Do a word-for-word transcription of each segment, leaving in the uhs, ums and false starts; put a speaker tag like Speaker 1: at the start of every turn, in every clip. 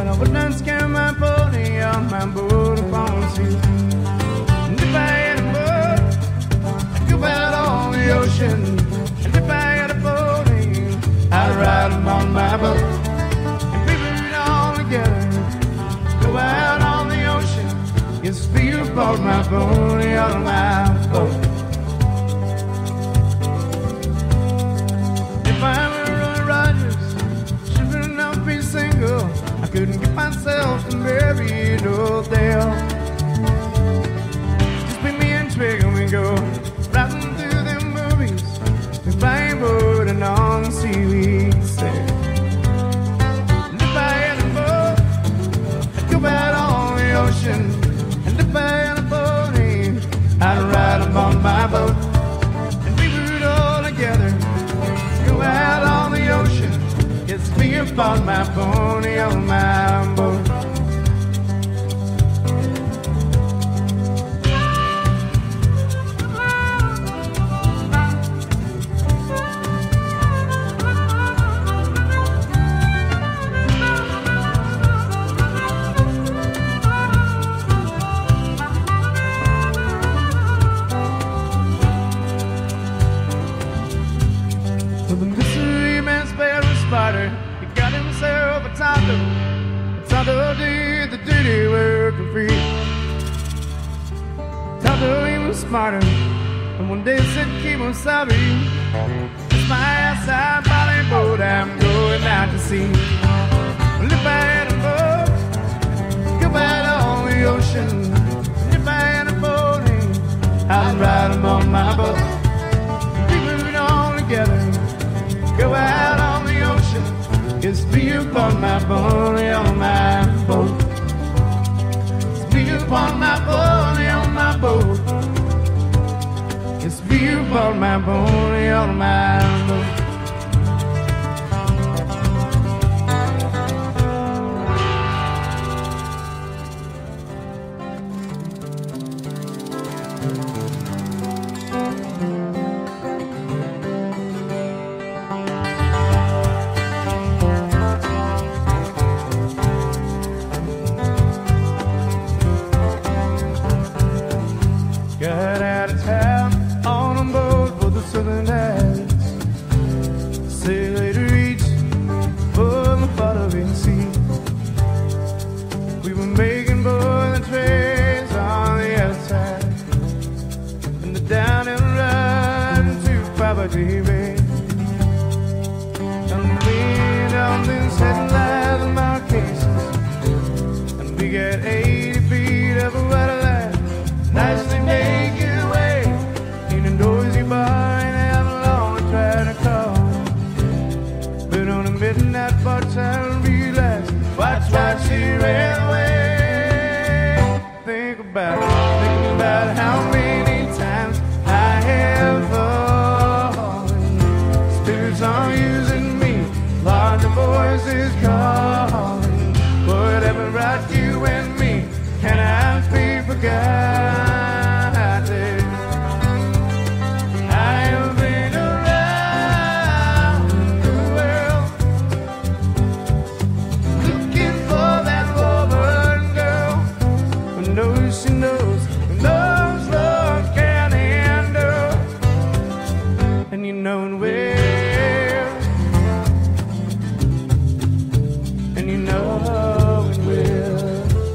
Speaker 1: I wouldn't scare my pony on my boat upon the sea. And if I had a boat, I'd go out on the ocean. And if I had a pony, I'd ride him on my boat. And we would all together go out on the ocean. Yes, you bought my pony on my boat. If I were Roy Rogers, should not be single. I couldn't get myself to marry no Dale. Just be me and Twig and we go riding through them movies. We flying boat and on the sea we sail. And if I had a boat, I'd go out on the ocean. And if I had a pony, I'd ride him on my boat. And we would all together go out on the ocean. It's me upon my pony on my boat. With a mystery man Sparrow Spider, he got himself a Tonto. A Tonto did the dirty work for free. Tonto, he was smarter, and one day said, Kemosabe, it's my outside body boat I'm going out to sea. Well, if I had a boat, go out on the ocean. And if I had a pony, I'd ride him on my boat. We moved on together, go out on the ocean. It's me upon my pony on my boat. It's me upon my pony on my boat. It's me upon my pony on my boat. Got out of town on a boat for the Southern Isles. Sailed to reach for the following sea. We were making boiling trays on the outside, and the down and run to Poverty Bay. And the wind on these headlights and our cases, and we got eighty feet of a water line, nicely naked away in a noisy bar in Avalon. I tried to call, but on a midnight watch I realized, watch, watch, she ran away. Think about it, think about how many times I have fallen. Spirits are using me, Lord, the voices calling. Whatever brought you and me, can I be forgotten? She knows, knows love can handle, and you know it well, and you know it well.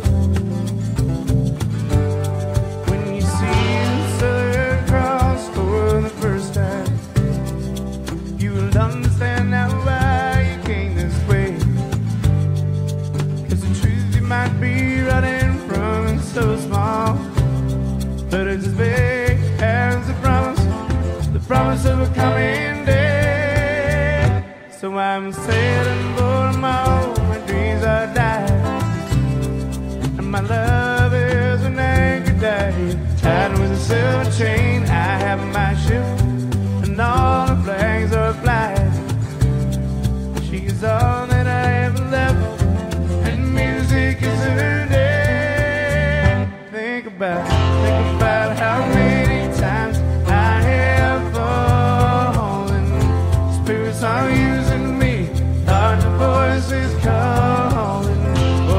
Speaker 1: When you see the Southern Cross for the first time, you will understand now why you came this way. 'Cause the truth you might be running from is so small, but it's as big as the promise, the promise of a coming day. So I'm sailing for tomorrow, my dreams are dying, and my love is an anchor day. Tied with a silver chain, I have my ship, and all the flags are flying. She's all that I ever left, and music is her name. Think about, think about how many times I have fallen. Spirits are using me, heart the voices calling.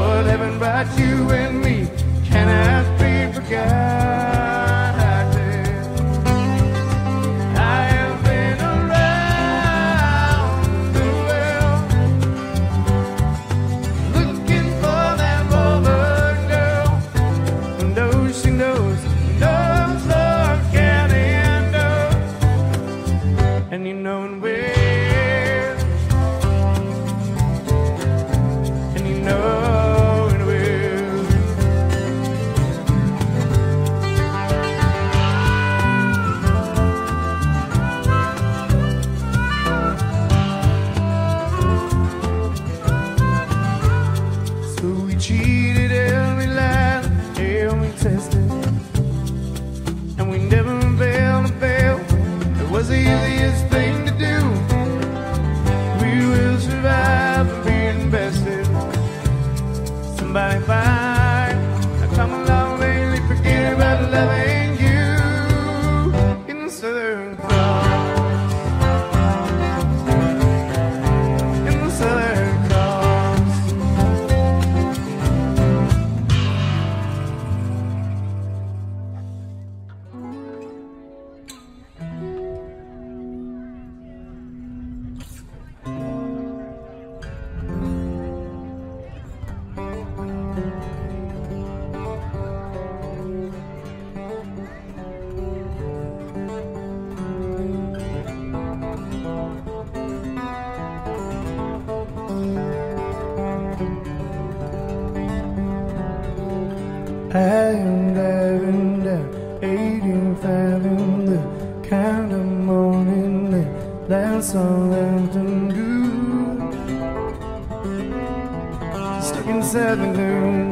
Speaker 1: I am diving down eighteenth Avenue, the kind of morning that that's all Hampton good. Stuck inside the gloom,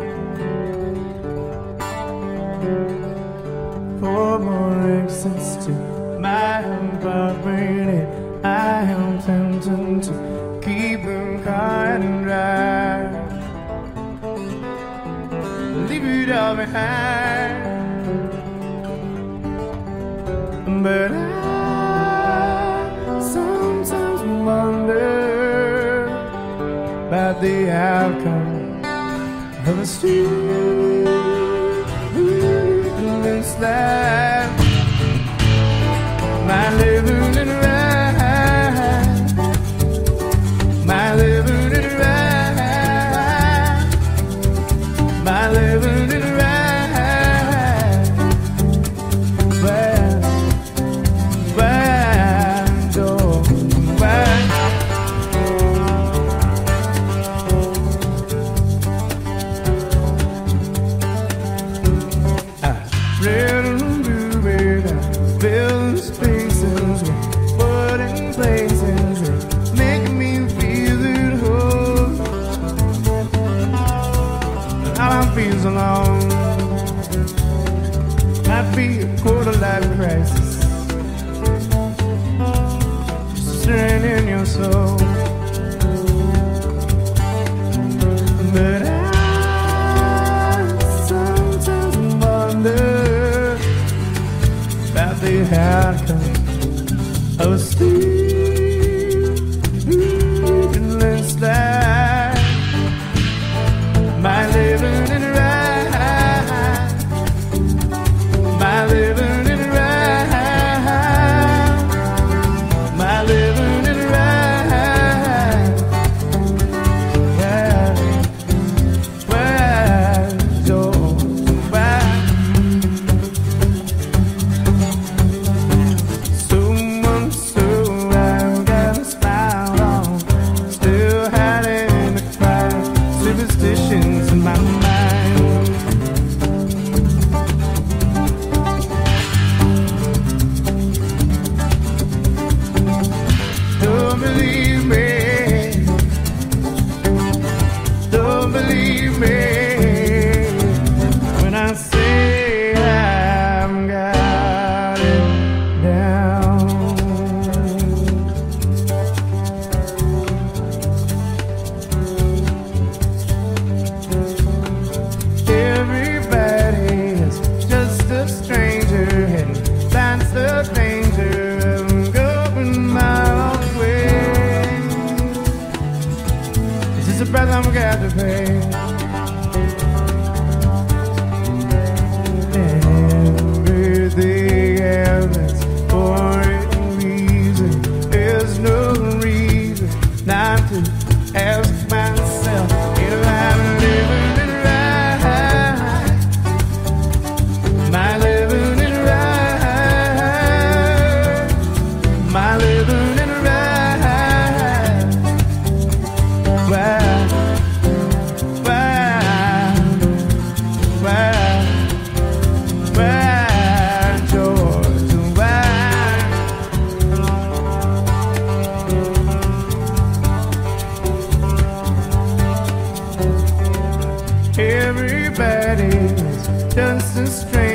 Speaker 1: four more exits to my apartment, and I am tempted to keep the car and drive, leave it all behind. But I sometimes wonder about the outcome of a stupidness life. My living and right, my living and right, my living and right. Well, well, oh, well. I read a blue bird, I filled spaces with wooden places that make me feel at home. But all I feel so long might be a quarter life crisis, stirring in your soul. But I sometimes wonder about the outcome of a stupidness life. My living and right, my living and right, my living and right. Well, well, oh, well. So much so I've got a smile on, still hiding the crowd, superstitions in my mind. Don't believe me, don't believe me when I say I've got it down. Everybody is just a stranger, and that's the danger of going my own way. It's just a price I'm got to pay. Everything happens for a reason. There's no reason not to ask myself if I'm living it right. My living it right, my living it right. Wow, wow, wow, wow, George, wow. Everybody is just a stranger.